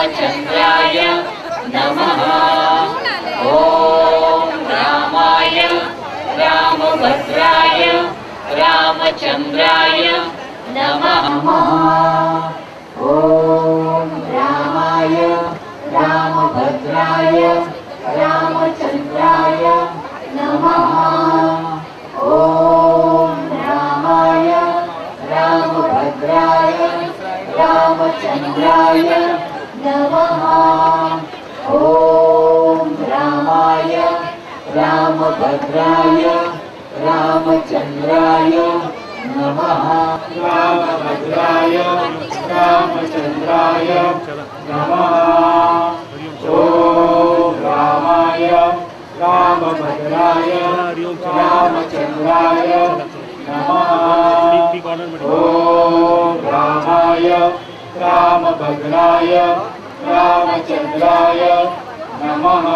रामचंद्राय नमः। ओम रामाय रामभद्राय रामचंद्राय नमः। ओम रामाय रामभद्राय रामचंद्राय नमः। ओम रामाय रामभद्राय रामचंद्राय नमः। ओम रामाय रामभद्राय रामचंद्राय नमः। रामभद्राय रामचंद्राय नमः। ओम रामाय रामभद्राय रामचंद्राय नमः। ओम रामाय रामभद्राय रामचंद्राय नमः।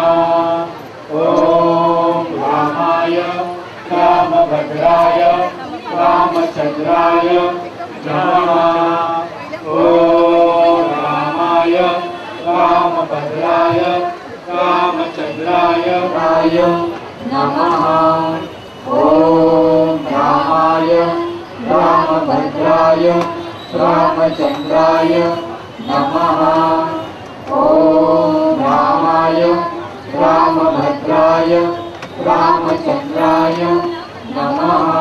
ओम रामाय रामभद्राय रामचंद्राय नमः। ओम रामाय रामभद्राय रामचंद्राय नमः। ओम रामाय रामभद्राय रामचंद्राय नमः। ओम रामाय रामभद्राय रामचंद्राय नमः।